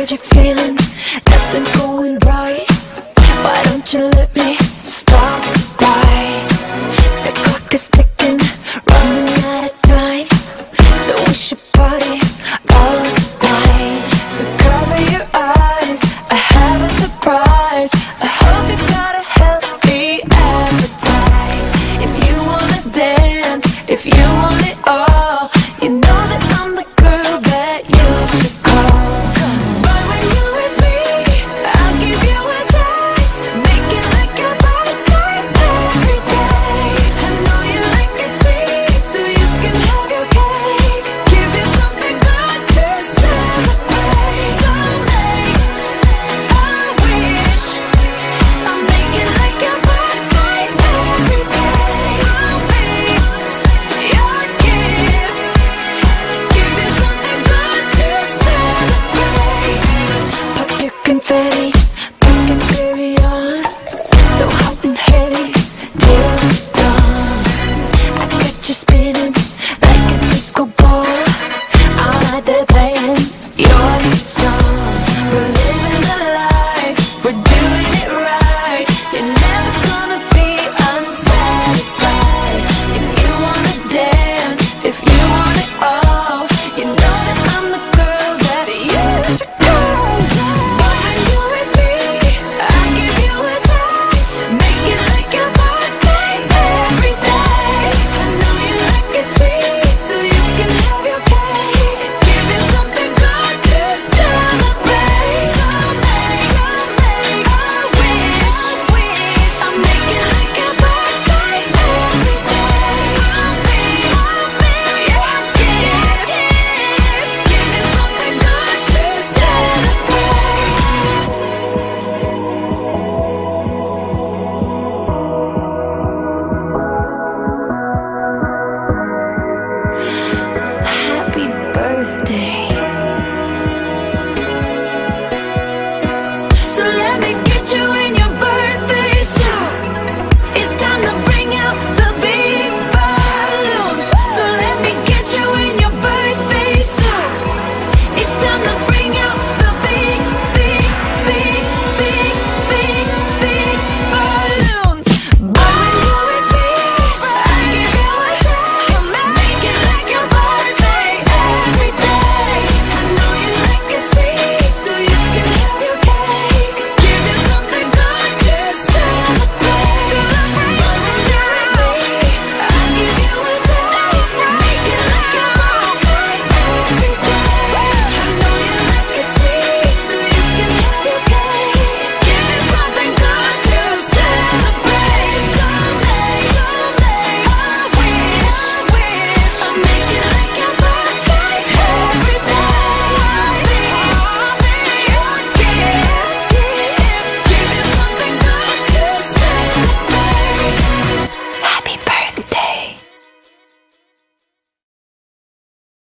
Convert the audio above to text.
what you're feeling. Nothing's going right. Why don't you let me stop right? The clock is ticking, running out of time, so we should party all night. So cover your eyes, I have a surprise. I hope you got a healthy appetite. If you wanna dance, if you want it all, you know that I'm the girl that you should call. But when you're with me, I'll give you a taste, make it like your birthday every day. I know you like it sweet, so you can have your cake. Give you something good to celebrate. So make a wish, I'll make it like your birthday every day. I'll be your gift, give you something good to celebrate. Pop your confetti, pink and carry on, so hot and heavy till dawn. I got you spinning like a disco ball, all night they're playing your song.